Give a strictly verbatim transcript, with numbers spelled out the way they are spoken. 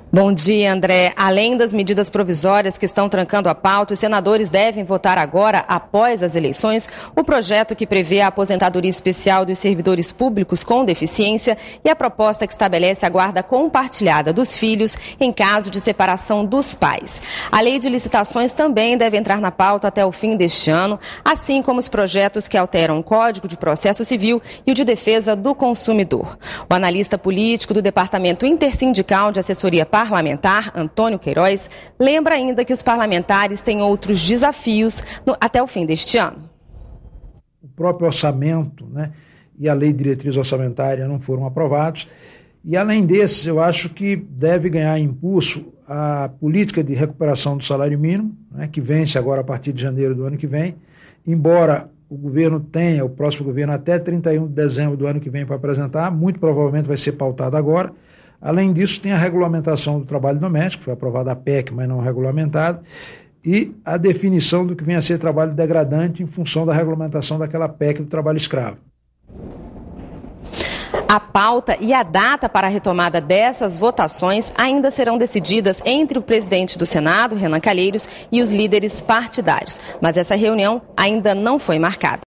Bom dia, André. Além das medidas provisórias que estão trancando a pauta, os senadores devem votar agora, após as eleições, o projeto que prevê a aposentadoria especial dos servidores públicos com deficiência e a proposta que estabelece a guarda compartilhada dos filhos em caso de separação dos pais. A lei de licitações também deve entrar na pauta até o fim deste ano, assim como os projetos que alteram o Código de Processo Civil e o de Defesa do Consumidor. O analista político do Departamento Intersindical de Assessoria Parlamentar, Antônio Queiroz, lembra ainda que os parlamentares têm outros desafios no, até o fim deste ano. O próprio orçamento, né, e a lei de diretriz orçamentária não foram aprovados, e além desses, eu acho que deve ganhar impulso a política de recuperação do salário mínimo, né, que vence agora a partir de janeiro do ano que vem, embora o governo tenha, o próximo governo, até trinta e um de dezembro do ano que vem para apresentar, muito provavelmente vai ser pautado agora. Além disso, tem a regulamentação do trabalho doméstico, foi aprovada a P E C, mas não regulamentada, e a definição do que vem a ser trabalho degradante em função da regulamentação daquela P E C do trabalho escravo. A pauta e a data para a retomada dessas votações ainda serão decididas entre o presidente do Senado, Renan Calheiros, e os líderes partidários, mas essa reunião ainda não foi marcada.